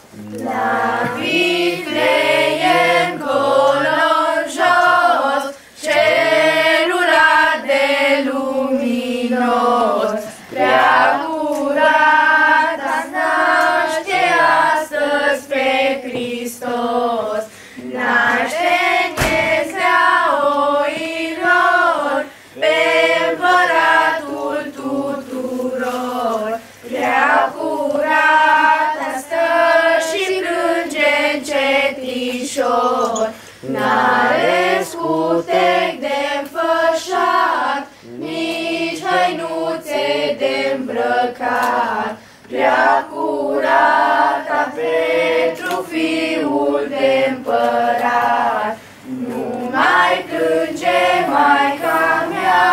La Vitleem colo jos, cerul arde luminos, prea curata naște astăzi pe Hristos. Naște Chesea oilor, pe Împăratul tuturor, prea curata stă și plânge încetișor. N-are scutec de-nfășat, nici hăinuțe de-mbrăcat, prea curata pentru Fiul de-Împărat. Nu mai plânge Maica mea,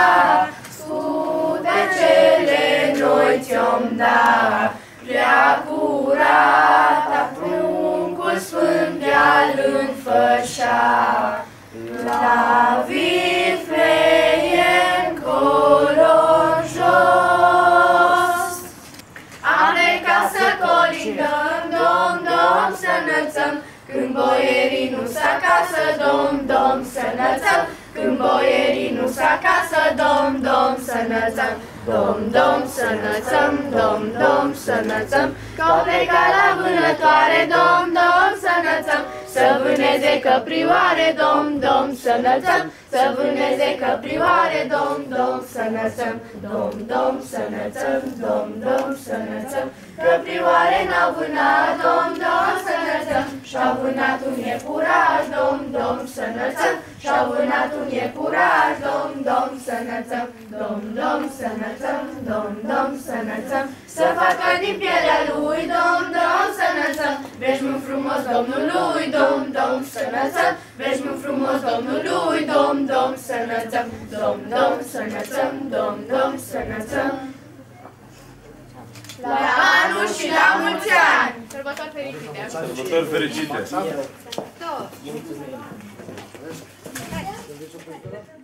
scutecele noi ți-om da, prea curata pruncul sfânt de-al înfășa. La Vitleem colo jos. Am plecat să colindăm, Domn, Domn, să înălțăm, când boierii nu-s acasă, Domn, Domn, să înălțăm, când boierii nu-s acasă, Domn, Domn, să înălțăm, Domn, Domn, să înălțăm, Domn, Domn, să înălțăm, că-o pleca la vânătoare, Domn, Domn, să înălțăm, să vâneze căprioare, Domn, Domn, să înălțăm, să vâneze căprioare, Domn, Domn, să înălțăm, Domn, Domn, să înălțăm, Domn, Domn, să înălțăm, căprioare n-au vânat, Domn, Domn, să înălțăm, și-au vânat un iepuraș, Domn, Domn, să înălțăm, și-au vânat un iepuraș, Domn, Domn, să înălțăm, Domn, Domn, să înălțăm, Domn, Domn, să înălțăm, să facă din pielea lui, Domn, Domn, să înălțăm, veșmânt frumos Domnului, Domn, Domn, să înălțăm, veșmânt frumos Domnului, Domn, Domn, să înălțăm, Domn, Domn, să înălțăm, Domn, Domn, să înălțăm. La anul și la mulți ani! Sărbători fericite! Sărbători fericite! Două!